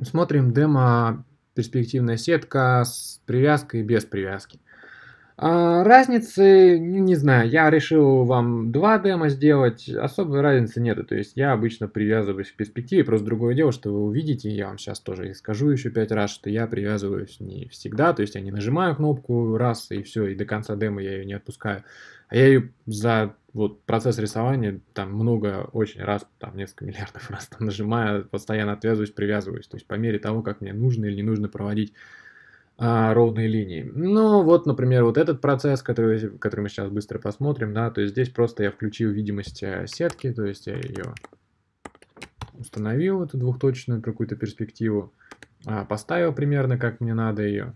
Смотрим демо перспективная сетка с привязкой и без привязки. Разницы, не знаю, я решил вам 2 демо сделать, особой разницы нету. То есть я обычно привязываюсь в перспективе, просто другое дело, что вы увидите, я вам сейчас тоже и скажу еще 5 раз, что я привязываюсь не всегда, то есть я не нажимаю кнопку раз и все, и до конца демо я ее не отпускаю. А я ее за вот процесс рисования там много, очень раз, там несколько миллиардов раз там нажимаю, постоянно отвязываюсь, привязываюсь. То есть по мере того, как мне нужно или не нужно проводить ровные линии. Ну, вот, например, вот этот процесс, который мы сейчас быстро посмотрим, да, то есть здесь просто я включил видимость сетки, то есть я ее установил, эту двухточную какую-то перспективу, поставил примерно, как мне надо ее,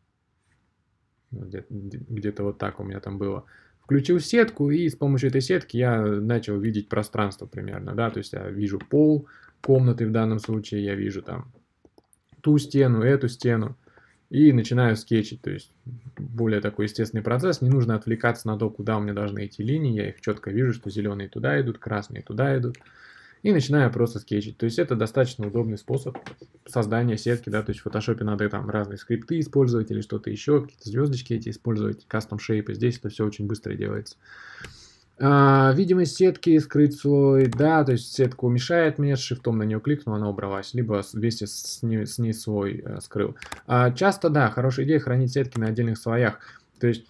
где-то вот так у меня там было. Включил сетку, и с помощью этой сетки я начал видеть пространство примерно, да, то есть я вижу пол комнаты в данном случае, я вижу там ту стену, эту стену, и начинаю скетчить, то есть более такой естественный процесс, не нужно отвлекаться на то, куда у меня должны идти линии, я их четко вижу, что зеленые туда идут, красные туда идут, и начинаю просто скетчить. То есть это достаточно удобный способ создания сетки, да, то есть в фотошопе надо там разные скрипты использовать или что-то еще, какие-то звездочки эти использовать, кастом шейпы, здесь это все очень быстро делается. Видимость сетки, скрыть слой, да, то есть сетку мешает мне, с шифтом на нее кликнул, она убралась, либо вместе с ней слой скрыл. Часто, да, хорошая идея хранить сетки на отдельных слоях, то есть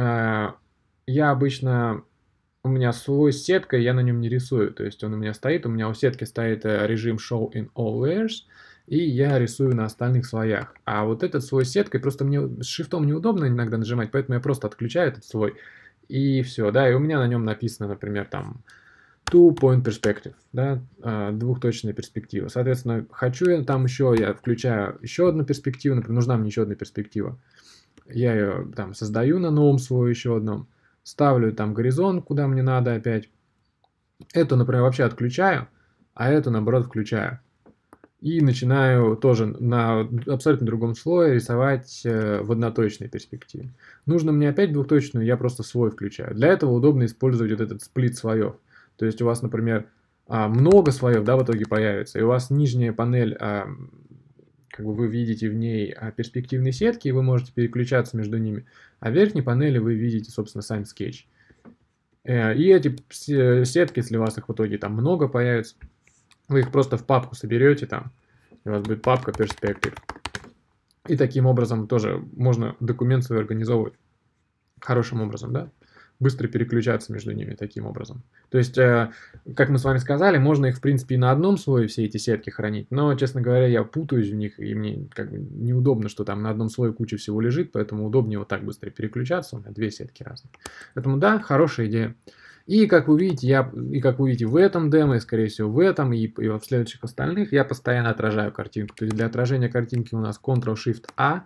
я обычно, у меня слой с сеткой, я на нем не рисую, то есть он у меня стоит, у меня у сетки стоит режим Show in All Layers, и я рисую на остальных слоях. А вот этот слой с сеткой, просто мне с шифтом неудобно иногда нажимать, поэтому я просто отключаю этот слой. И все, да, и у меня на нем написано, например, там two-point perspective, да, двухточная перспектива. Соответственно, хочу я там еще, я включаю еще одну перспективу, например, нужна мне еще одна перспектива. Я ее там создаю на новом слое еще одном, ставлю там горизонт, куда мне надо опять. Эту, например, вообще отключаю, а эту, наоборот, включаю. И начинаю тоже на абсолютно другом слое рисовать в одноточной перспективе. Нужно мне опять двухточную, я просто слой включаю. Для этого удобно использовать вот этот сплит слоев. То есть у вас, например, много слоев, да, в итоге появится, и у вас нижняя панель, как бы вы видите в ней перспективные сетки, и вы можете переключаться между ними, а в верхней панели вы видите, собственно, сам скетч. И эти сетки, если у вас их в итоге там много появится, вы их просто в папку соберете там, и у вас будет папка Perspective. И таким образом тоже можно документ свой организовывать хорошим образом, да? Быстро переключаться между ними таким образом. То есть, как мы с вами сказали, можно их, в принципе, и на одном слое все эти сетки хранить, но, честно говоря, я путаюсь в них, и мне как бы неудобно, что там на одном слое куча всего лежит, поэтому удобнее вот так быстро переключаться, у меня две сетки разные. Поэтому, да, хорошая идея. И как вы видите, в этом демо, и скорее всего в этом, и в следующих остальных, я постоянно отражаю картинку. То есть для отражения картинки у нас Ctrl-Shift-A.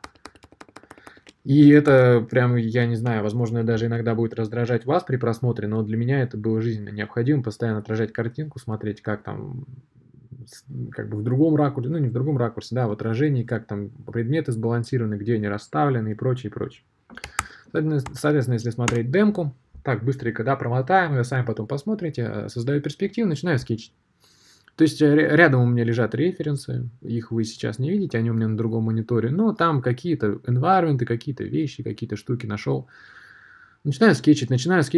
И это прям, я не знаю, возможно, даже иногда будет раздражать вас при просмотре, но для меня это было жизненно необходимо, постоянно отражать картинку, смотреть, как там, как бы в другом ракурсе, ну не в другом ракурсе, да, в отражении, как там предметы сбалансированы, где они расставлены и прочее, прочее. Соответственно, если смотреть демку, так, быстренько, да, промотаем, вы сами потом посмотрите, создаю перспективу, начинаю скетчить. То есть рядом у меня лежат референсы, их вы сейчас не видите, они у меня на другом мониторе, но там какие-то environment, какие-то вещи, какие-то штуки нашел. Начинаю скетчить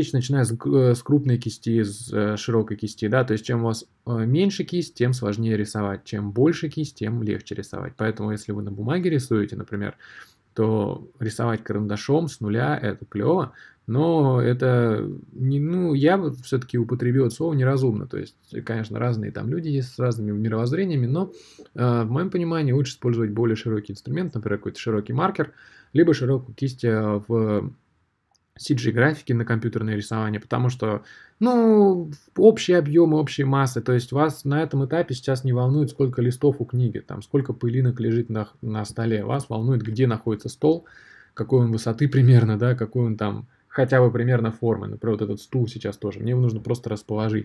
с крупной кисти, с широкой кисти, да, то есть чем у вас меньше кисть, тем сложнее рисовать, чем больше кисть, тем легче рисовать. Поэтому если вы на бумаге рисуете, например, то рисовать карандашом с нуля это клево, но это не, ну, я бы все-таки употребил это слово неразумно. То есть, конечно, разные там люди есть с разными мировоззрениями, но в моем понимании лучше использовать более широкий инструмент, например, какой-то широкий маркер, либо широкую кисть в CG-графики на компьютерное рисование, потому что, ну, общие объемы, общие массы, то есть вас на этом этапе сейчас не волнует, сколько листов у книги, там, сколько пылинок лежит на столе, вас волнует, где находится стол, какой он высоты примерно, да, какой он там, хотя бы примерно формы, например, вот этот стул сейчас тоже, мне его нужно просто расположить.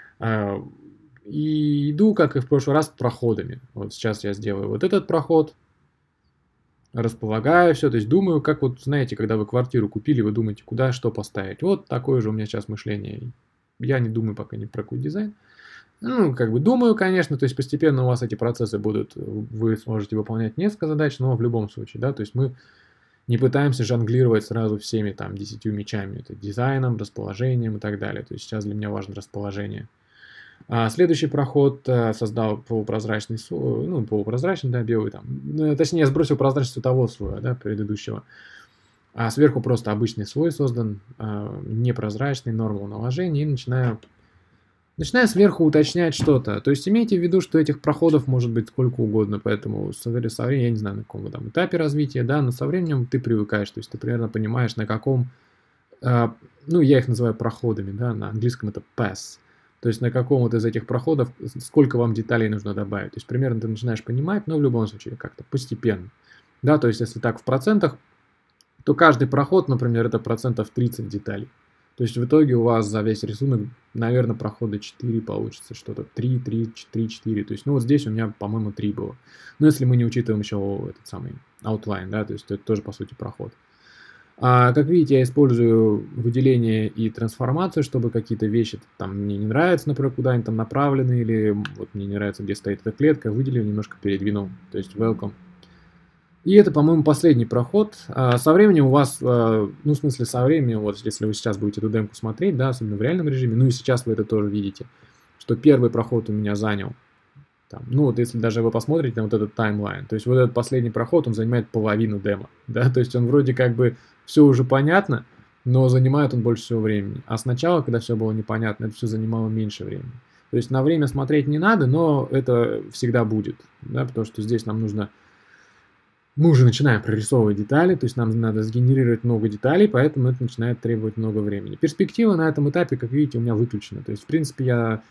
И иду, как и в прошлый раз, проходами. Вот сейчас я сделаю вот этот проход, располагаю все, то есть думаю, как вот, знаете, когда вы квартиру купили, вы думаете, куда что поставить. Вот такое же у меня сейчас мышление. Я не думаю пока ни про какой дизайн. Ну, как бы думаю, конечно, то есть постепенно у вас эти процессы будут, вы сможете выполнять несколько задач, но в любом случае, да, то есть мы не пытаемся жонглировать сразу всеми там 10 мечами, это дизайном, расположением и так далее. То есть сейчас для меня важно расположение. Следующий проход создал полупрозрачный слой, ну, полупрозрачный, да, белый там. Точнее, я сбросил прозрачность того слоя, да, предыдущего. А сверху просто обычный слой создан, непрозрачный, нормал наложения, и начинаю сверху уточнять что-то. То есть имейте в виду, что этих проходов может быть сколько угодно, поэтому со временем, я не знаю, на каком вы там этапе развития, да, но со временем ты привыкаешь, то есть ты примерно понимаешь, на каком, ну, я их называю проходами, да, на английском это pass, то есть на каком вот из этих проходов, сколько вам деталей нужно добавить. То есть примерно ты начинаешь понимать, но в любом случае как-то постепенно. Да, то есть если так в процентах, то каждый проход, например, это процентов 30 деталей. То есть в итоге у вас за весь рисунок, наверное, прохода 4 получится, что-то 3, 3, 3, 4. То есть, ну вот здесь у меня, по-моему, 3 было. Но если мы не учитываем еще этот самый outline, да, то есть это тоже, по сути, проход. Как видите, я использую выделение и трансформацию, чтобы какие-то вещи там мне не нравятся, например, куда они там направлены, или вот мне не нравится, где стоит эта клетка, выделил, немножко передвинул, то есть welcome. И это, по-моему, последний проход. Со временем у вас, ну, в смысле, со временем, вот если вы сейчас будете эту демку смотреть, да, особенно в реальном режиме, ну и сейчас вы это тоже видите, что первый проход у меня занял, там, ну вот если даже вы посмотрите на вот этот таймлайн, то есть вот этот последний проход, он занимает половину демо, да, то есть он вроде как бы все уже понятно, но занимает он больше всего времени. А сначала, когда все было непонятно, это все занимало меньше времени. То есть на время смотреть не надо, но это всегда будет, да, потому что здесь нам нужно... Мы уже начинаем прорисовывать детали, то есть нам надо сгенерировать много деталей, поэтому это начинает требовать много времени. Перспектива на этом этапе, как видите, у меня выключена. То есть, в принципе, я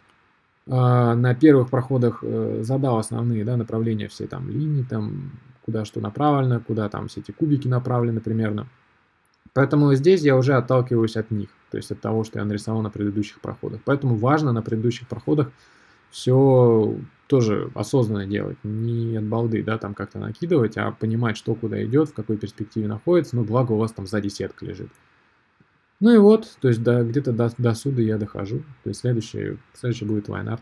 на первых проходах задал основные, да, направления, все там линии, там, куда что направлено, куда там все эти кубики направлены примерно. Поэтому здесь я уже отталкиваюсь от них, то есть от того, что я нарисовал на предыдущих проходах. Поэтому важно на предыдущих проходах все тоже осознанно делать, не от балды, да, там как-то накидывать, а понимать, что куда идет, в какой перспективе находится, ну, благо у вас там сзади сетка лежит. Ну и вот, то есть где-то до суда я дохожу, то есть следующий будет лайнарт.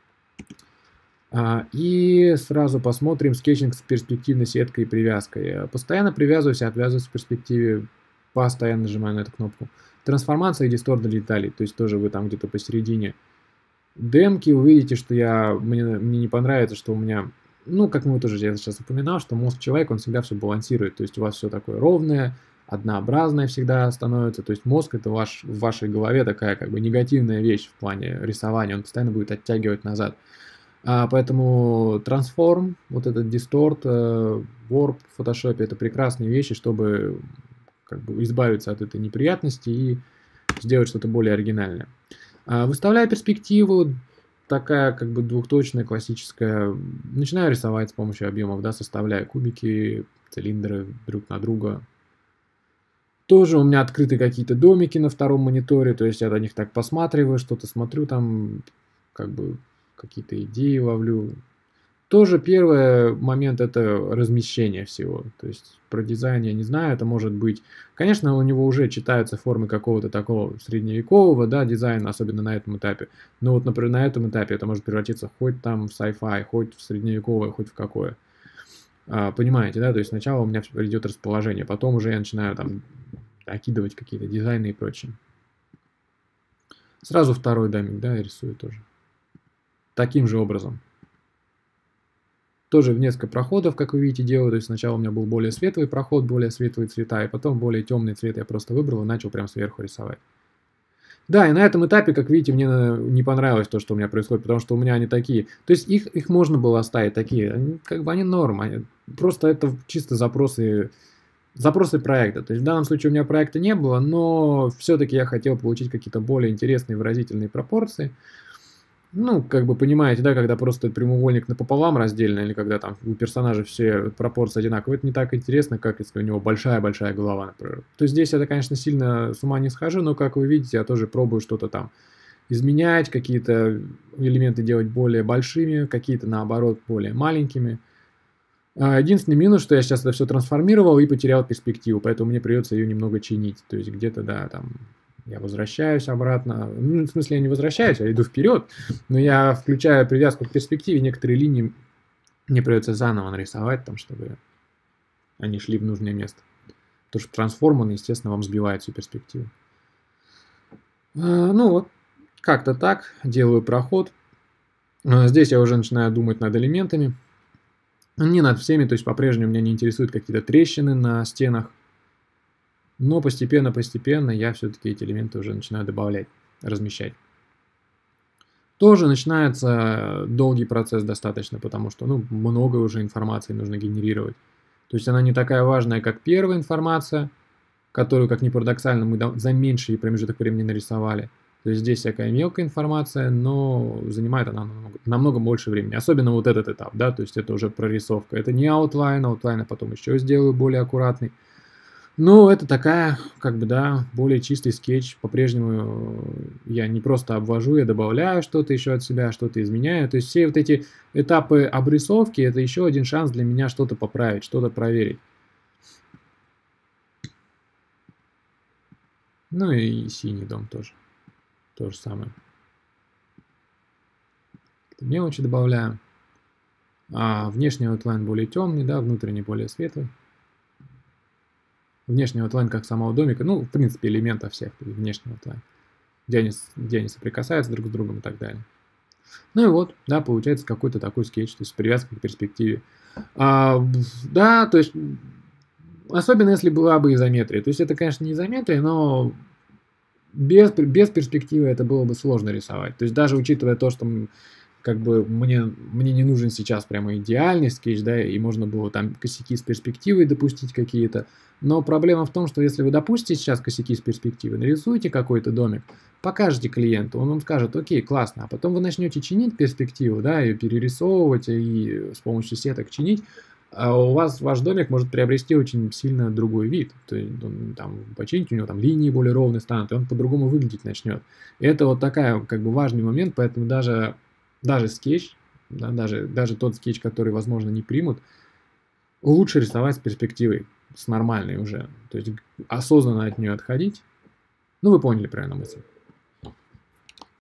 И сразу посмотрим скетчинг с перспективной сеткой и привязкой. Я постоянно привязываюсь и отвязываюсь в перспективе, постоянно нажимаю на эту кнопку. Трансформация и дистор для деталей, то есть тоже вы там где-то посередине демки, вы видите, что мне не понравится, что у меня, ну, как мы тоже я сейчас упоминал, что мозг человека, он всегда все балансирует, то есть у вас все такое ровное, однообразное всегда становится, то есть мозг это в вашей голове такая как бы негативная вещь в плане рисования, он постоянно будет оттягивать назад. Поэтому трансформ, вот этот дисторт, warp в фотошопе это прекрасные вещи, чтобы как бы избавиться от этой неприятности и сделать что-то более оригинальное. Выставляя перспективу, такая как бы двухточная, классическая, начинаю рисовать с помощью объемов, да, составляя кубики, цилиндры друг на друга. Тоже у меня открыты какие-то домики на втором мониторе, то есть я на них так посматриваю, что-то смотрю там, как бы какие-то идеи ловлю. Тоже первый момент это размещение всего. То есть про дизайн я не знаю, это может быть... Конечно, у него уже читаются формы какого-то такого средневекового, да, дизайна, особенно на этом этапе. Но вот, например, на этом этапе это может превратиться хоть там в sci-fi, хоть в средневековое, хоть в какое. Понимаете, да? То есть сначала у меня идет расположение, потом уже я начинаю там окидывать какие-то дизайны и прочее. Сразу второй домик, да, я рисую тоже. Таким же образом. Тоже в несколько проходов, как вы видите, делаю. То есть сначала у меня был более светлый проход, более светлые цвета, и потом более темный цвет я просто выбрал и начал прям сверху рисовать. Да, и на этом этапе, как видите, мне не понравилось то, что у меня происходит, потому что у меня они такие. То есть их можно было оставить такие, как бы они норм. Просто это чисто запросы проекта. То есть в данном случае у меня проекта не было, но все-таки я хотел получить какие-то более интересные выразительные пропорции. Ну, как бы понимаете, да, когда просто прямоугольник напополам раздельный, или когда там у персонажа все пропорции одинаковые, это не так интересно, как если у него большая-большая голова, например. То есть здесь я, конечно, сильно с ума не схожу, но, как вы видите, я тоже пробую что-то там изменять, какие-то элементы делать более большими, какие-то, наоборот, более маленькими. Единственный минус, что я сейчас это все трансформировал и потерял перспективу, поэтому мне придется ее немного чинить. То есть где-то, да, там Я возвращаюсь обратно. Ну, в смысле, я не возвращаюсь, я иду вперед, но я включаю привязку к перспективе, некоторые линии мне придется заново нарисовать, там, чтобы они шли в нужное место. Потому что трансформ, он, естественно, вам сбивает всю перспективу. Ну вот, как-то так, делаю проход. Здесь я уже начинаю думать над элементами. Не над всеми, то есть по-прежнему меня не интересуют какие-то трещины на стенах. Но постепенно я все-таки эти элементы уже начинаю добавлять, размещать. Тоже начинается долгий процесс достаточно, потому что много уже информации нужно генерировать. То есть она не такая важная, как первая информация, которую, как ни парадоксально, мы за меньший промежуток времени нарисовали. То есть здесь всякая мелкая информация, но занимает она намного больше времени. Особенно вот этот этап, да, то есть это уже прорисовка. Это не аутлайн, аутлайн я потом еще сделаю более аккуратный. Ну, это такая, как бы, да, более чистый скетч. По-прежнему я не просто обвожу, я добавляю что-то еще от себя, что-то изменяю. То есть все вот эти этапы обрисовки – это еще один шанс для меня что-то поправить, что-то проверить. Ну и синий дом тоже. То же самое. Мелочи добавляю. Внешний аутлайн более темный, да, внутренний более светлый. Внешний аутлайн как самого домика, в принципе, элементов всех, внешний аутлайн, где они соприкасаются друг с другом и так далее. Ну и вот, да, получается какой-то такой скетч, то есть привязка к перспективе. Да, то есть, особенно если была бы изометрия. То есть это, конечно, не изометрия, но без перспективы это было бы сложно рисовать. То есть даже учитывая то, что как бы мне не нужен сейчас прямо идеальный скетч, да, и можно было там косяки с перспективой допустить какие-то. Но проблема в том, что если вы допустите сейчас косяки с перспективы, нарисуете какой-то домик, покажете клиенту, он вам скажет: окей, классно, а потом вы начнете чинить перспективу, да, и перерисовывать, и с помощью сеток чинить, а у вас ваш домик может приобрести очень сильно другой вид. То есть там почините, у него там линии более ровные станут, и он по-другому выглядеть начнет. И это вот такая, как бы, важный момент, поэтому даже скетч, да, даже тот скетч, который, возможно, не примут, лучше рисовать с перспективой, с нормальной уже. То есть осознанно от нее отходить. Ну, вы поняли правильно мысль.